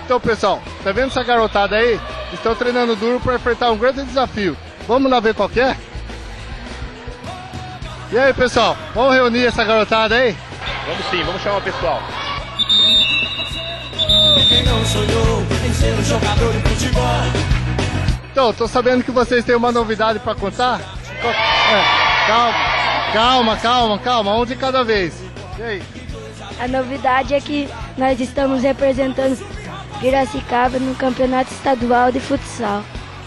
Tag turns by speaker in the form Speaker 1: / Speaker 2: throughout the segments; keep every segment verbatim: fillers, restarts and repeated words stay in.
Speaker 1: Então, pessoal, tá vendo essa garotada aí? Estão treinando duro para enfrentar um grande desafio. Vamos lá ver qual que é? E aí, pessoal, vamos reunir essa garotada aí?
Speaker 2: Vamos sim, vamos chamar o pessoal.
Speaker 3: Quem não sonhou em ser um jogador de futebol?
Speaker 1: Então, tô sabendo que vocês têm uma novidade para contar. É, calma, calma, calma, calma, um de cada vez. E aí?
Speaker 4: A novidade é que nós estamos representando Piracicaba no Campeonato Estadual de Futsal.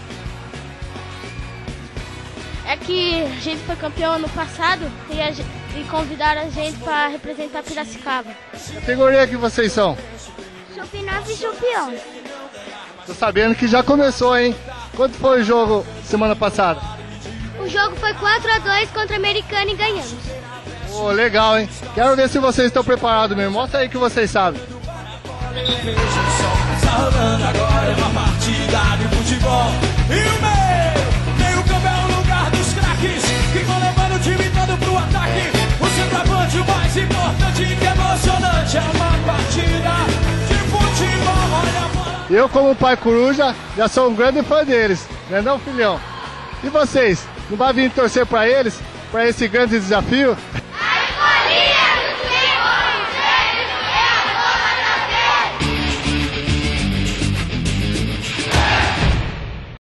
Speaker 5: É que a gente foi campeão ano passado e, a, e convidaram a gente para representar Piracicaba.
Speaker 1: Que categoria que vocês são?
Speaker 5: Sub nove e Sub onze.
Speaker 1: Tô sabendo que já começou, hein? Quanto foi o jogo semana passada?
Speaker 5: O jogo foi quatro a dois contra a Americana e ganhamos.
Speaker 1: Pô, legal, hein? Quero ver se vocês estão preparados mesmo. Mostra aí que vocês sabem.
Speaker 3: Está rolando agora é uma partida de futebol. E o meio, meio campo é o lugar dos craques que vão levando o time todo pro ataque. O centroavante, o mais importante que é emocionante, é uma partida de futebol. Olha a bola.
Speaker 1: Eu, como pai coruja, já sou um grande fã deles, não é não, filhão? E vocês, não vai vir torcer pra eles, pra esse grande desafio?